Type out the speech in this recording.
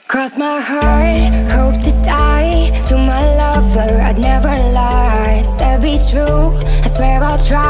Cross my heart, hope to die. To my lover, I'd never lie. Said be true, I swear I'll try.